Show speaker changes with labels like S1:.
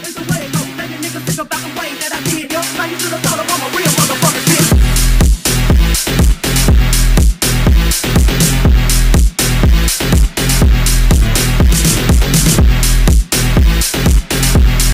S1: is the way it goes. Letting niggas think about the way that I did, yo. Now you should have thought of all my real motherfuckers.